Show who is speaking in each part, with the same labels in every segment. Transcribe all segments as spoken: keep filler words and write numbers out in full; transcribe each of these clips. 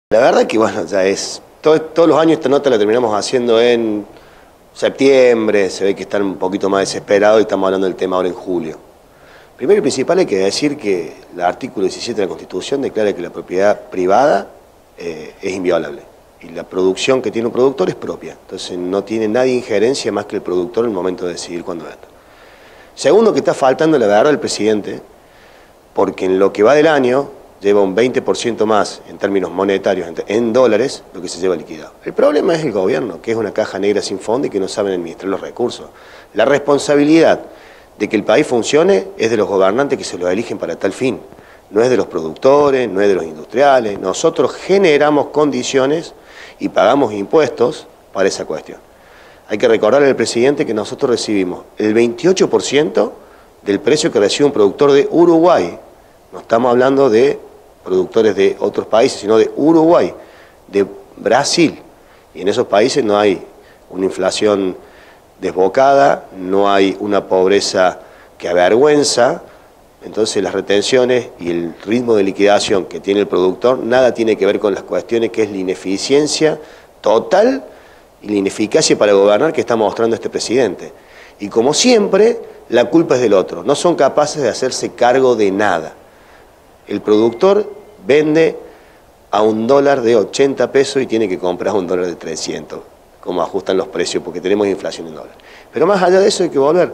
Speaker 1: La verdad que bueno, ya es, todo, todos los años esta nota la terminamos haciendo en septiembre, se ve que están un poquito más desesperados y estamos hablando del tema ahora en julio. Primero y principal hay que decir que el artículo diecisiete de la Constitución declara que la propiedad privada eh, es inviolable y la producción que tiene un productor es propia, entonces no tiene nadie injerencia más que el productor en el momento de decidir cuándo vender. Segundo, que está faltando la verdad del presidente, porque en lo que va del año lleva un veinte por ciento más en términos monetarios, en dólares, lo que se lleva liquidado. El problema es el gobierno, que es una caja negra sin fondo y que no saben administrar los recursos. La responsabilidad de que el país funcione es de los gobernantes que se los eligen para tal fin. No es de los productores, no es de los industriales. Nosotros generamos condiciones y pagamos impuestos para esa cuestión. Hay que recordarle al presidente que nosotros recibimos el veintiocho por ciento del precio que recibe un productor de Uruguay. No estamos hablando de productores de otros países, sino de Uruguay, de Brasil. Y en esos países no hay una inflación desbocada, no hay una pobreza que avergüenza. Entonces las retenciones y el ritmo de liquidación que tiene el productor nada tiene que ver con las cuestiones que es la ineficiencia total y la ineficacia para gobernar que está mostrando este presidente. Y como siempre, la culpa es del otro. No son capaces de hacerse cargo de nada. El productor vende a un dólar de ochenta pesos y tiene que comprar un dólar de trescientos, como ajustan los precios, porque tenemos inflación en dólares. Pero más allá de eso hay que volver.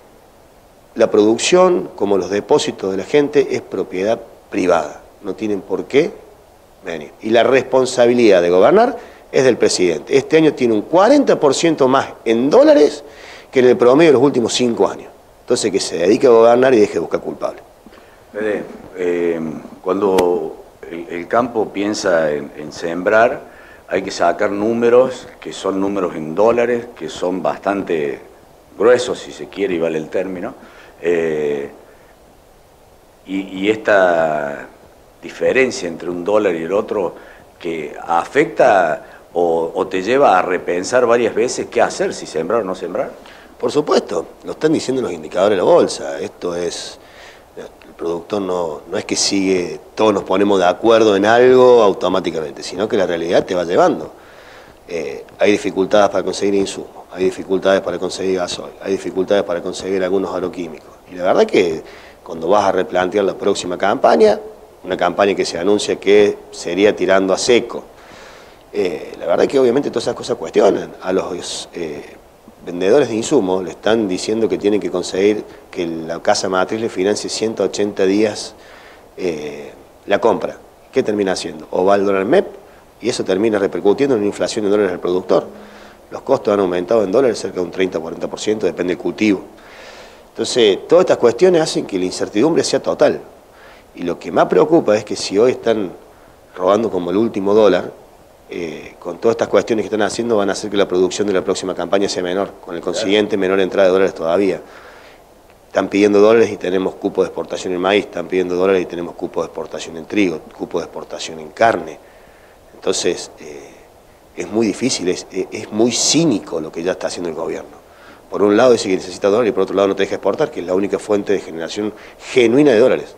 Speaker 1: La producción, como los depósitos de la gente, es propiedad privada. No tienen por qué venir. Y la responsabilidad de gobernar es del presidente. Este año tiene un cuarenta por ciento más en dólares que en el promedio de los últimos cinco años. Entonces que se dedique a gobernar y deje de buscar culpables.
Speaker 2: Fede, eh, cuando el, el campo piensa en, en sembrar, hay que sacar números que son números en dólares, que son bastante gruesos, si se quiere, y vale el término. Eh, y, y esta diferencia entre un dólar y el otro que afecta o, o te lleva a repensar varias veces qué hacer, si sembrar o no sembrar.
Speaker 1: Por supuesto, lo están diciendo los indicadores de la bolsa. Esto es... El productor no, no es que sigue, todos nos ponemos de acuerdo en algo automáticamente, sino que la realidad te va llevando. Eh, hay dificultades para conseguir insumos, hay dificultades para conseguir gasoil, hay dificultades para conseguir algunos agroquímicos. Y la verdad que cuando vas a replantear la próxima campaña, una campaña que se anuncia que sería tirando a seco, eh, la verdad que obviamente todas esas cosas cuestionan. A los eh, vendedores de insumos le están diciendo que tienen que conseguir que la casa matriz le financie ciento ochenta días eh, la compra. ¿Qué termina haciendo? O va al dólar M E P y eso termina repercutiendo en una inflación de dólares al productor. Los costos han aumentado en dólares cerca de un treinta a cuarenta por ciento, depende del cultivo. Entonces, todas estas cuestiones hacen que la incertidumbre sea total. Y lo que más preocupa es que si hoy están robando como el último dólar, Eh, con todas estas cuestiones que están haciendo van a hacer que la producción de la próxima campaña sea menor, con el consiguiente menor entrada de dólares todavía. Están pidiendo dólares y tenemos cupo de exportación en maíz, están pidiendo dólares y tenemos cupo de exportación en trigo, cupo de exportación en carne. Entonces, eh, es muy difícil, es, es muy cínico lo que ya está haciendo el gobierno. Por un lado dice que necesita dólares y por otro lado no te deja exportar, que es la única fuente de generación genuina de dólares.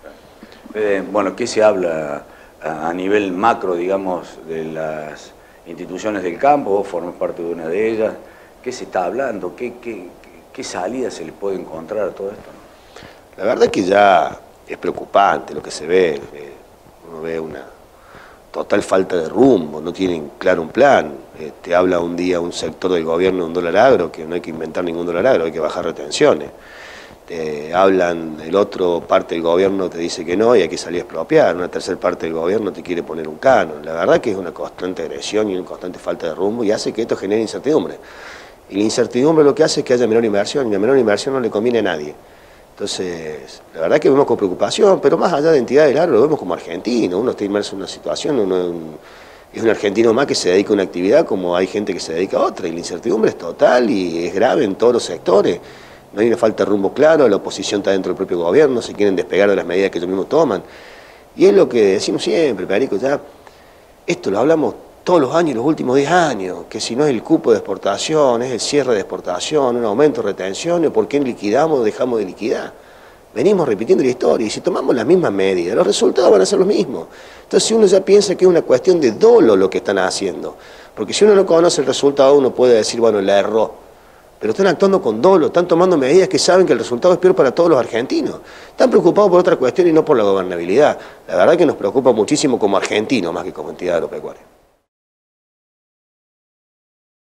Speaker 2: Eh, bueno, ¿qué se habla a nivel macro, digamos, de las instituciones del campo? Vos formás parte de una de ellas. ¿Qué se está hablando? ¿Qué, qué, qué salida se le puede encontrar a todo esto?
Speaker 1: La verdad es que ya es preocupante lo que se ve. Uno ve una total falta de rumbo, no tienen claro un plan. Eh, te habla un día un sector del gobierno de un dólar agro, que no hay que inventar ningún dólar agro, hay que bajar retenciones. Te hablan, el otro parte del gobierno te dice que no y hay que salir a expropiar, una tercera parte del gobierno te quiere poner un canon. La verdad que es una constante agresión y una constante falta de rumbo y hace que esto genere incertidumbre. Y la incertidumbre lo que hace es que haya menor inversión y la menor inversión no le conviene a nadie. Entonces, la verdad que vemos con preocupación, pero más allá de entidad del agro lo vemos como argentino, uno está inmerso en una situación, uno es un, es un argentino más que se dedica a una actividad como hay gente que se dedica a otra y la incertidumbre es total y es grave en todos los sectores. No hay una falta de rumbo claro, la oposición está dentro del propio gobierno, se quieren despegar de las medidas que ellos mismos toman. Y es lo que decimos siempre, Perico, ya, esto lo hablamos todos los años, los últimos diez años, que si no es el cupo de exportación, es el cierre de exportación, un aumento de retención, ¿por qué liquidamos o dejamos de liquidar? venimos repitiendo la historia y si tomamos las mismas medidas, los resultados van a ser los mismos. Entonces si uno ya piensa que es una cuestión de dolo lo que están haciendo, porque si uno no conoce el resultado uno puede decir, bueno, la erró, pero están actuando con dolo, están tomando medidas que saben que el resultado es peor para todos los argentinos. Están preocupados por otra cuestión y no por la gobernabilidad. La verdad que nos preocupa muchísimo como argentinos más que como entidad agropecuaria.